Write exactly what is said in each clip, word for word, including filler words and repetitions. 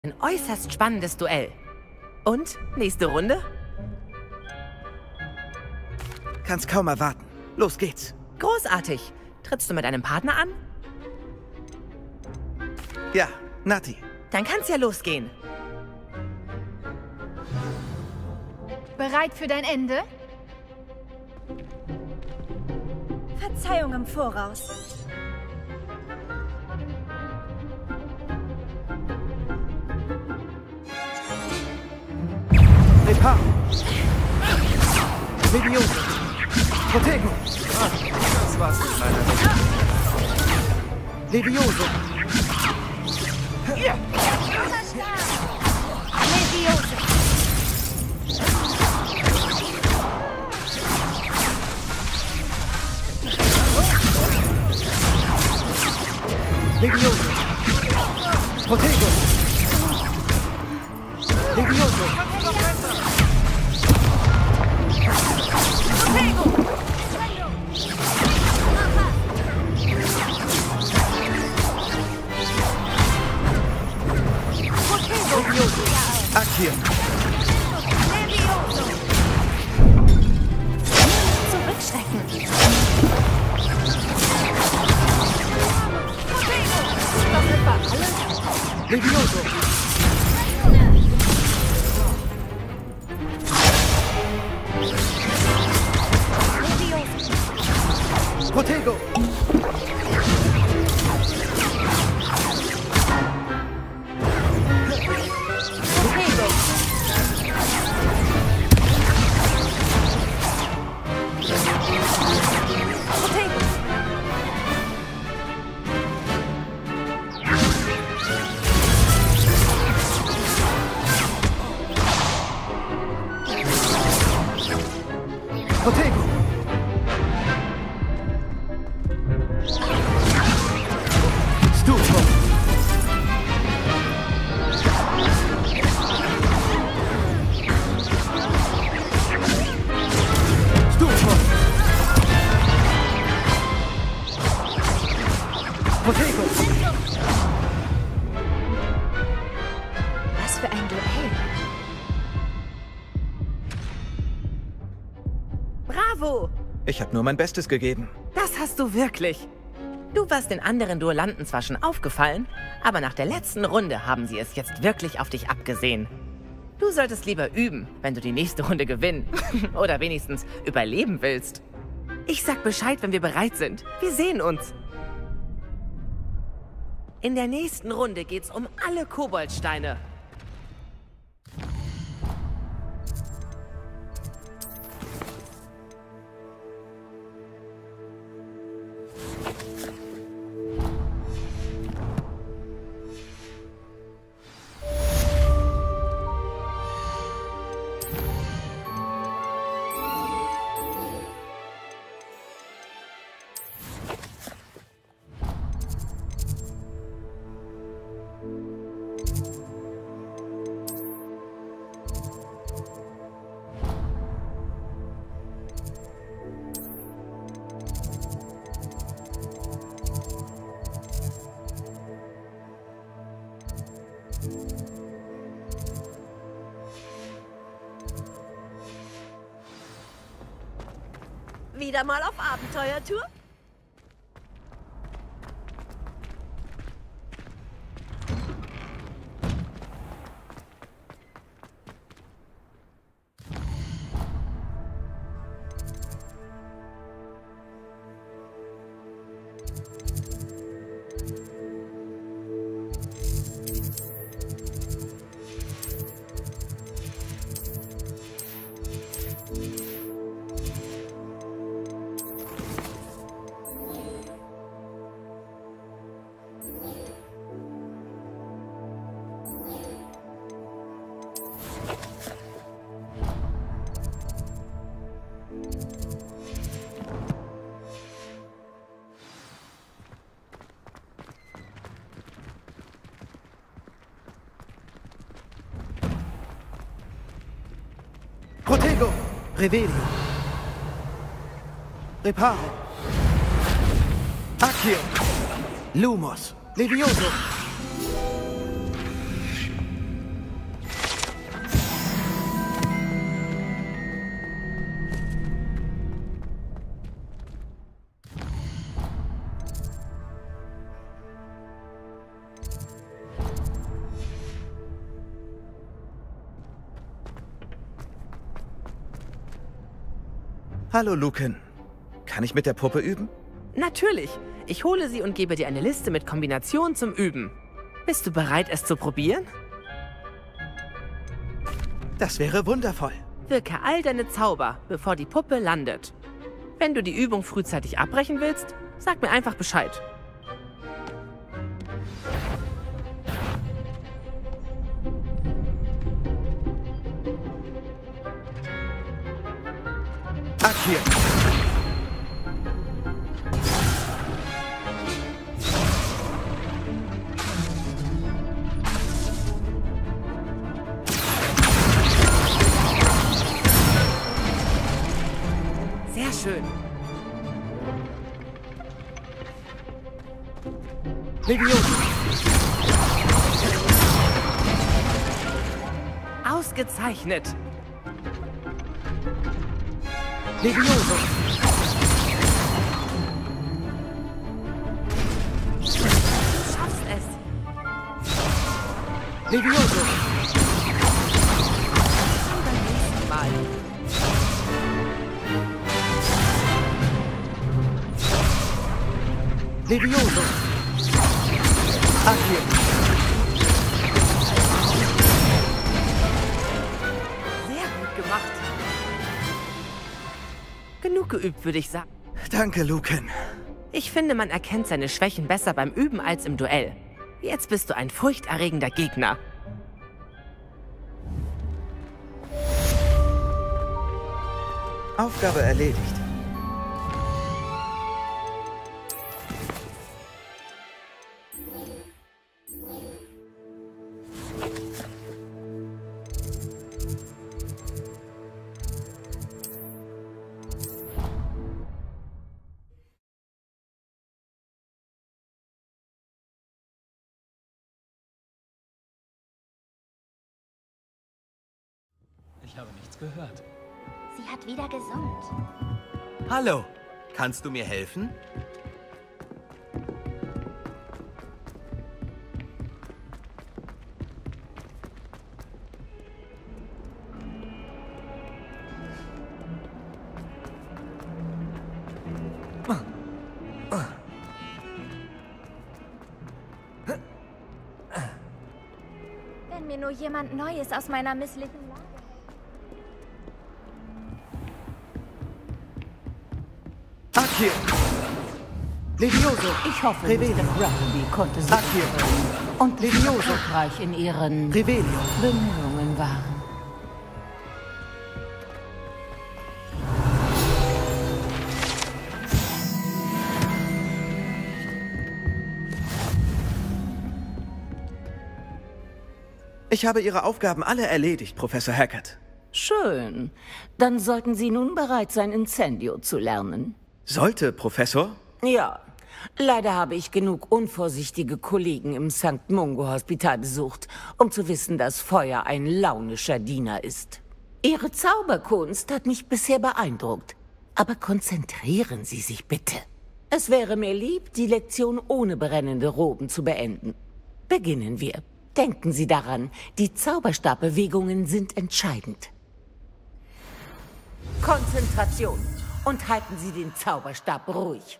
Ein äußerst spannendes Duell. Und? Nächste Runde? Kann's kaum erwarten. Los geht's. Großartig. Trittst du mit einem Partner an? Ja, Nati. Dann kann's ja losgehen. Bereit für dein Ende? Verzeihung im Voraus. Reparo. Levioso. Protego. Ah, das war's mit meiner Welt. Levioso. Levioso. Levioso. Protego. Levioso. Levioso. Accio. Zurückschrecken. Levioso. Protego. Protego. Stufo. Stufo. Protego. Was für ein Duell. Bravo! Ich habe nur mein Bestes gegeben. Das hast du wirklich. Du warst den anderen Duellanten zwar schon aufgefallen, aber nach der letzten Runde haben sie es jetzt wirklich auf dich abgesehen. Du solltest lieber üben, wenn du die nächste Runde gewinnen oder wenigstens überleben willst. Ich sag Bescheid, wenn wir bereit sind. Wir sehen uns. In der nächsten Runde geht's um alle Koboldsteine. Wieder mal auf Abenteuertour? Protego. Revelio. Reparo. Accio. Lumos. Levioso. Hallo, Luken. Kann ich mit der Puppe üben? Natürlich. Ich hole sie und gebe dir eine Liste mit Kombinationen zum Üben. Bist du bereit, es zu probieren? Das wäre wundervoll. Wirke all deine Zauber, bevor die Puppe landet. Wenn du die Übung frühzeitig abbrechen willst, sag mir einfach Bescheid. Akir. Sehr schön. Levioso. Ausgezeichnet. Levioso. Du schaffst es. Levioso. Beim nächsten Mal. Levioso. Akir. Sehr gut gemacht. Genug geübt, würde ich sagen. Danke, Luken. Ich finde, man erkennt seine Schwächen besser beim Üben als im Duell. Jetzt bist du ein furchterregender Gegner. Aufgabe erledigt. Ich habe nichts gehört. Sie hat wieder gesummt. Hallo, kannst du mir helfen? Wenn mir nur jemand Neues aus meiner misslichen Lage... Akir. Levioso. Ich hoffe, Revelio. Mister Brackleby konnte sie Akir. und Levioso. erfolgreich in ihren Revelio. Bemühungen waren. Ich habe Ihre Aufgaben alle erledigt, Professor Hackett. Schön. Dann sollten Sie nun bereit sein, Incendio zu lernen. Sollte, Professor? Ja. Leider habe ich genug unvorsichtige Kollegen im Sankt Mungo Hospital besucht, um zu wissen, dass Feuer ein launischer Diener ist. Ihre Zauberkunst hat mich bisher beeindruckt. Aber konzentrieren Sie sich bitte. Es wäre mir lieb, die Lektion ohne brennende Roben zu beenden. Beginnen wir. Denken Sie daran, die Zauberstabbewegungen sind entscheidend. Konzentration und halten Sie den Zauberstab ruhig.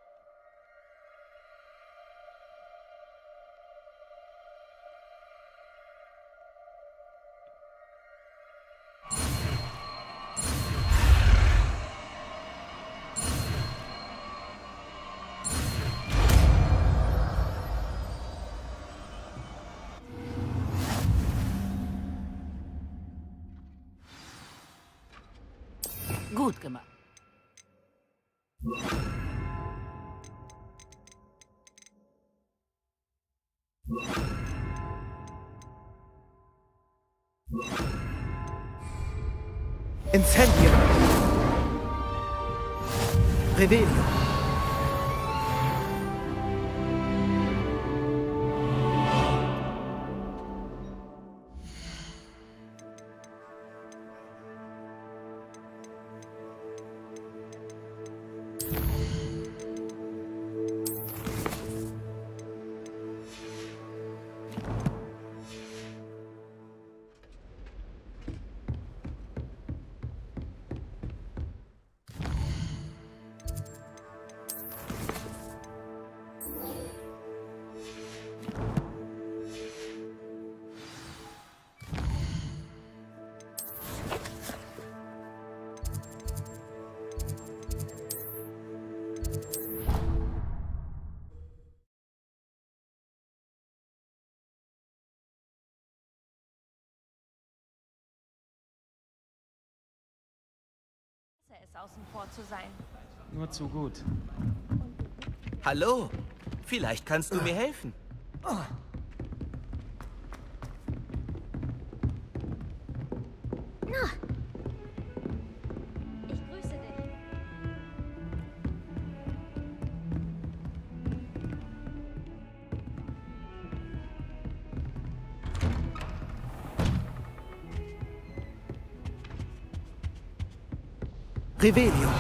Gut gemacht. Incendio. Revelio. außen vor zu sein. Nur zu gut. Hallo, vielleicht kannst du mir helfen. Ich grüße dich. Revelio.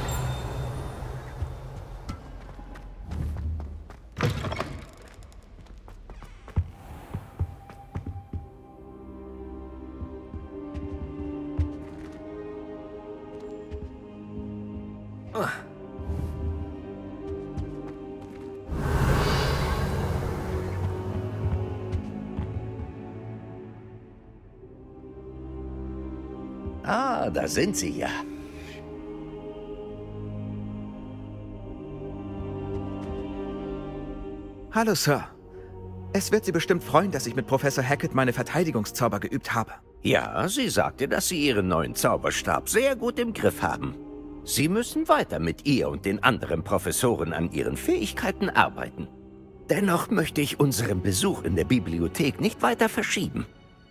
Ah, da sind Sie ja. Hallo, Sir. Es wird Sie bestimmt freuen, dass ich mit Professor Hackett meine Verteidigungszauber geübt habe. Ja, sie sagte, dass Sie Ihren neuen Zauberstab sehr gut im Griff haben. Sie müssen weiter mit ihr und den anderen Professoren an Ihren Fähigkeiten arbeiten. Dennoch möchte ich unseren Besuch in der Bibliothek nicht weiter verschieben.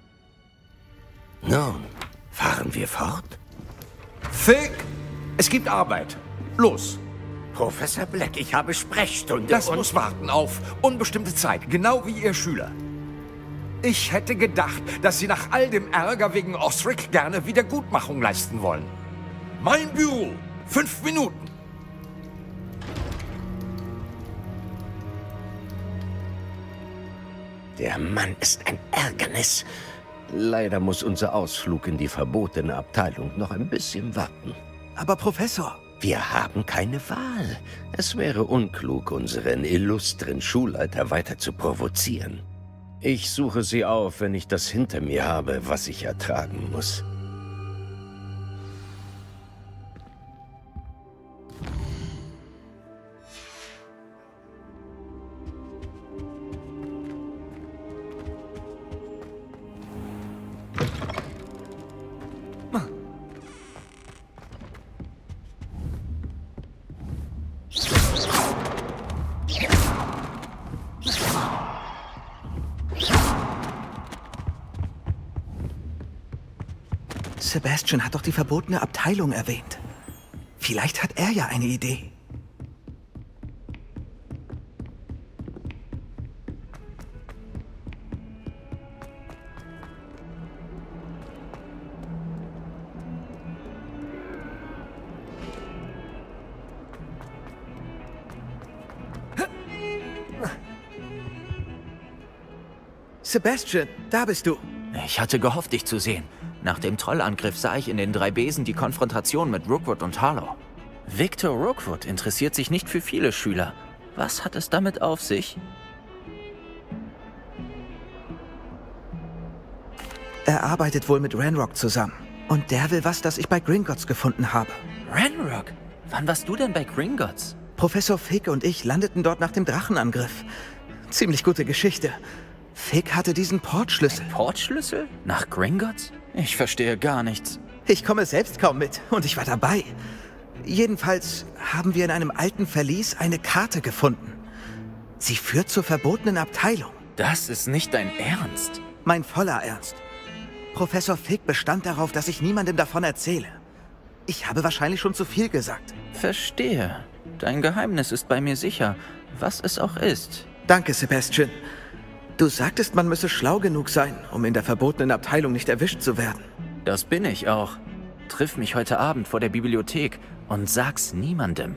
Nun, fahren wir fort? Fick! Es gibt Arbeit. Los! Professor Black, ich habe Sprechstunde Das und... muss warten auf unbestimmte Zeit, genau wie Ihr Schüler. Ich hätte gedacht, dass Sie nach all dem Ärger wegen Osric gerne Wiedergutmachung leisten wollen. Mein Büro. Fünf Minuten. Der Mann ist ein Ärgernis. Leider muss unser Ausflug in die verbotene Abteilung noch ein bisschen warten. Aber Professor... Wir haben keine Wahl. Es wäre unklug, unseren illustren Schulleiter weiter zu provozieren. Ich suche sie auf, wenn ich das hinter mir habe, was ich ertragen muss. Sebastian hat doch die verbotene Abteilung erwähnt. Vielleicht hat er ja eine Idee. Sebastian, da bist du. Ich hatte gehofft, dich zu sehen. Nach dem Trollangriff sah ich in den drei Besen die Konfrontation mit Rookwood und Harlow. Victor Rookwood interessiert sich nicht für viele Schüler. Was hat es damit auf sich? Er arbeitet wohl mit Ranrock zusammen. Und der will was, das ich bei Gringotts gefunden habe. Ranrock? Wann warst du denn bei Gringotts? Professor Fick und ich landeten dort nach dem Drachenangriff. Ziemlich gute Geschichte. Fick hatte diesen Portschlüssel. Portschlüssel? Nach Gringotts? Ich verstehe gar nichts. Ich komme selbst kaum mit und ich war dabei. Jedenfalls haben wir in einem alten Verlies eine Karte gefunden. Sie führt zur verbotenen Abteilung. Das ist nicht dein Ernst. Mein voller Ernst. Professor Fick bestand darauf, dass ich niemandem davon erzähle. Ich habe wahrscheinlich schon zu viel gesagt. Verstehe. Dein Geheimnis ist bei mir sicher, was es auch ist. Danke, Sebastian. Du sagtest, man müsse schlau genug sein, um in der verbotenen Abteilung nicht erwischt zu werden. Das bin ich auch. Triff mich heute Abend vor der Bibliothek und sag's niemandem.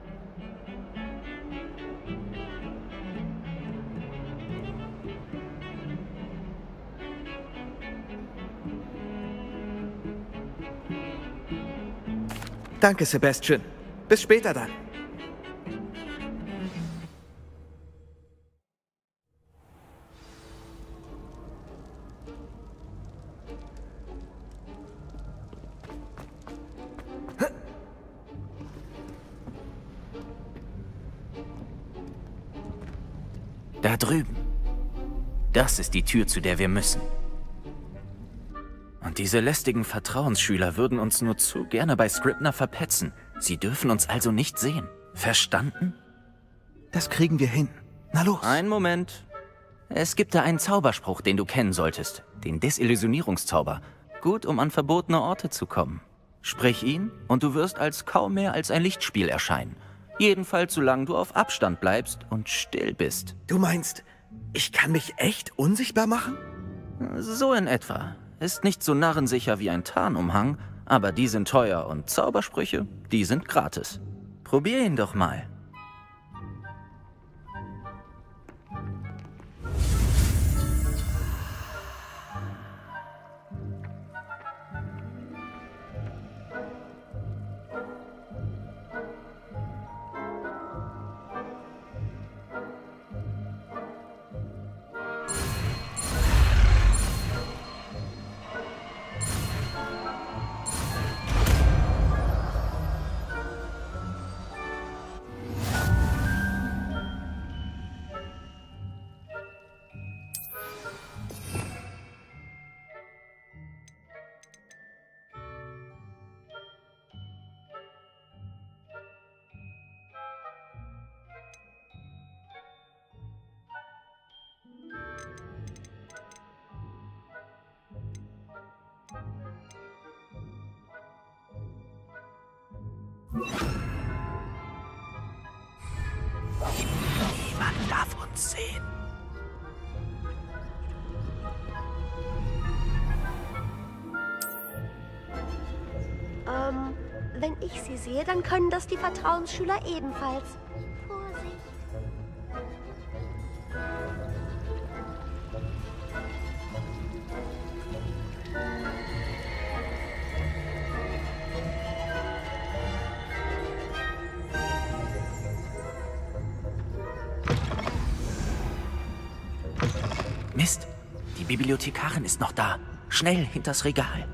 Danke, Sebastian. Bis später dann. Da drüben. Das ist die Tür, zu der wir müssen. Und Diese lästigen Vertrauensschüler würden uns nur zu gerne bei Scribner verpetzen. Sie dürfen uns also nicht sehen. Verstanden? Das kriegen wir hin. Na los. Ein Moment. Es gibt da einen Zauberspruch, den du kennen solltest. Den Desillusionierungszauber. Gut, um an verbotene Orte zu kommen. Sprich ihn und du wirst als kaum mehr als ein Lichtspiel erscheinen. Jedenfalls, solange du auf Abstand bleibst und still bist. Du meinst, ich kann mich echt unsichtbar machen? So in etwa. Ist nicht so narrensicher wie ein Tarnumhang, aber die sind teuer und Zaubersprüche, die sind gratis. Probier ihn doch mal. Niemand darf uns sehen. Ähm, wenn ich sie sehe, dann können das die Vertrauensschüler ebenfalls. Vorsicht. Mist, die Bibliothekarin ist noch da. Schnell hinters Regal.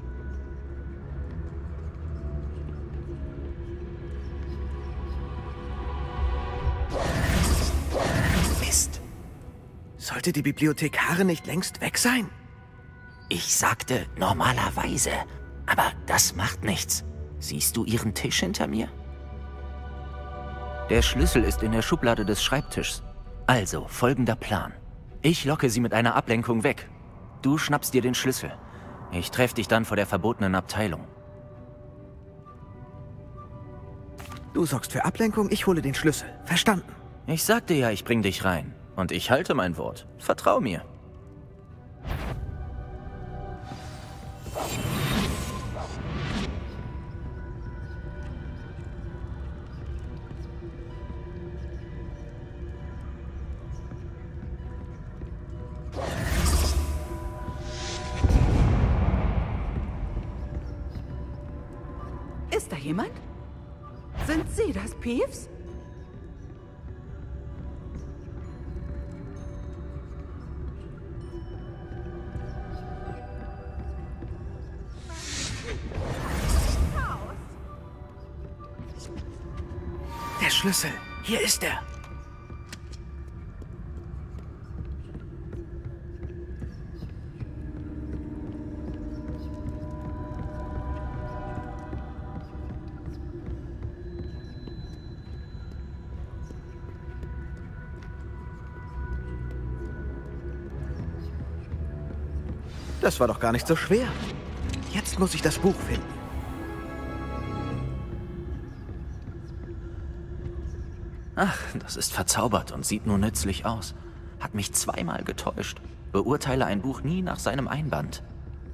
Mist. Sollte die Bibliothekarin nicht längst weg sein? Ich sagte normalerweise, aber das macht nichts. Siehst du ihren Tisch hinter mir? Der Schlüssel ist in der Schublade des Schreibtischs. Also, folgender Plan. Ich locke sie mit einer Ablenkung weg. Du schnappst dir den Schlüssel. Ich treffe dich dann vor der verbotenen Abteilung. Du sorgst für Ablenkung, ich hole den Schlüssel. Verstanden? Ich sagte ja, ich bring dich rein. Und ich halte mein Wort. Vertrau mir. Ist da jemand? Sind Sie das, Peeves? Der Schlüssel. Hier ist er. Das war doch gar nicht so schwer. Jetzt muss ich das Buch finden. Ach, das ist verzaubert und sieht nur nützlich aus. Hat mich zweimal getäuscht. Beurteile ein Buch nie nach seinem Einband.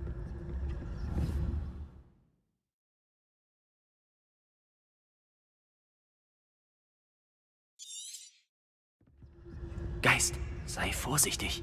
Geist, sei vorsichtig.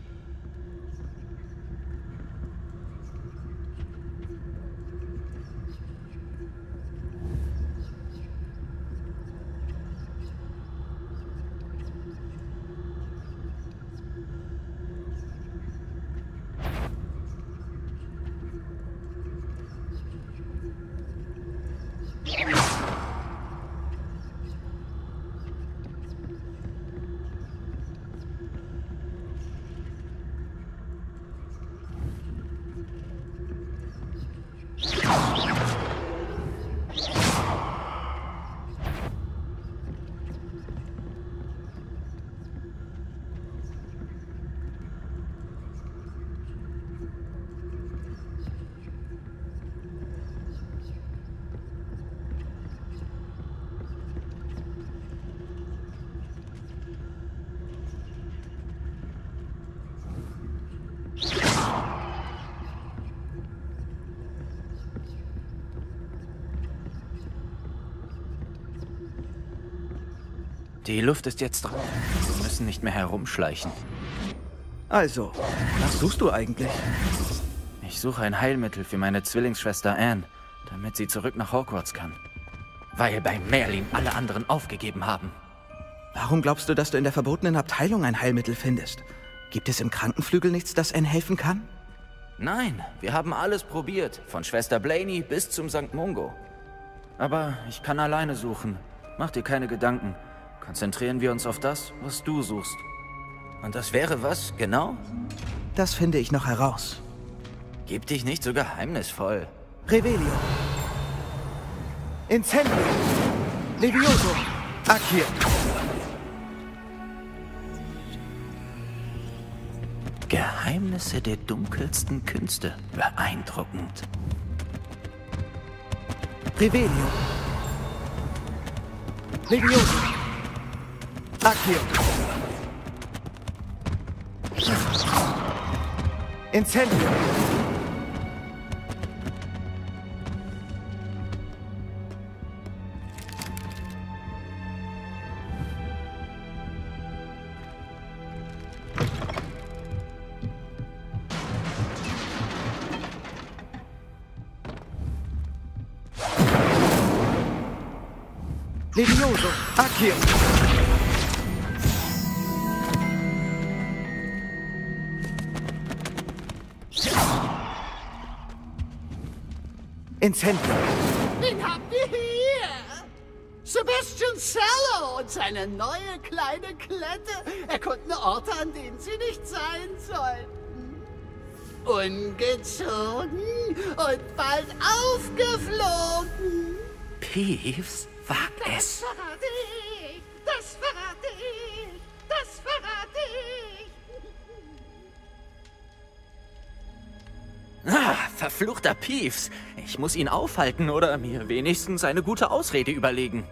Die Luft ist jetzt drauf. Wir müssen nicht mehr herumschleichen. Also, was suchst du eigentlich? Ich suche ein Heilmittel für meine Zwillingsschwester Anne, damit sie zurück nach Hogwarts kann. Weil bei Merlin alle anderen aufgegeben haben. Warum glaubst du, dass du in der verbotenen Abteilung ein Heilmittel findest? Gibt es im Krankenflügel nichts, das Anne helfen kann? Nein, wir haben alles probiert. Von Schwester Blaney bis zum Sankt Mungo. Aber ich kann alleine suchen. Mach dir keine Gedanken. Konzentrieren wir uns auf das, was du suchst. Und das wäre was, genau? Das finde ich noch heraus. Gib dich nicht so geheimnisvoll. Revelio. Incendio. Levioso. Accio. Geheimnisse der dunkelsten Künste. Beeindruckend. Revelio. Levioso. Accio. Incendio. Levioso. Accio. Incendio. Wen habt ihr hier? Sebastian Sallow und seine neue kleine Klette erkunden Orte, an denen sie nicht sein sollten. Ungezogen und bald aufgeflogen. Peeves, wag Das es. verrate ich! Das verrate ich! Das verrate ich! Ah, verfluchter Peeves. Ich muss ihn aufhalten oder mir wenigstens eine gute Ausrede überlegen.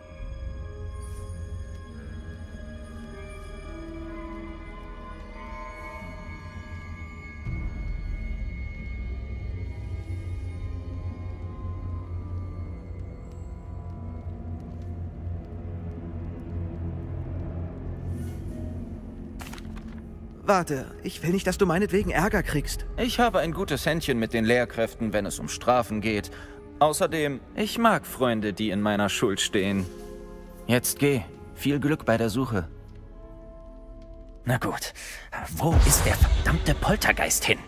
Warte, ich will nicht, dass du meinetwegen Ärger kriegst. Ich habe ein gutes Händchen mit den Lehrkräften, wenn es um Strafen geht. Außerdem, ich mag Freunde, die in meiner Schuld stehen. Jetzt geh. Viel Glück bei der Suche. Na gut, wo ist der verdammte Poltergeist hin?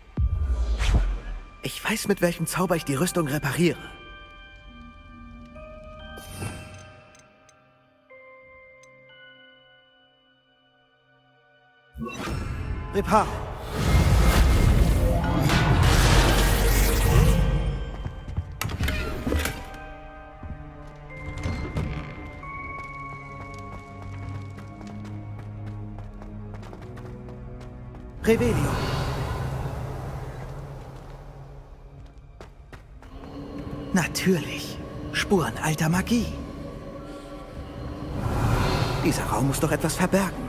Ich weiß, mit welchem Zauber ich die Rüstung repariere. Repar. Revelio. Natürlich. Spuren alter Magie. Dieser Raum muss doch etwas verbergen.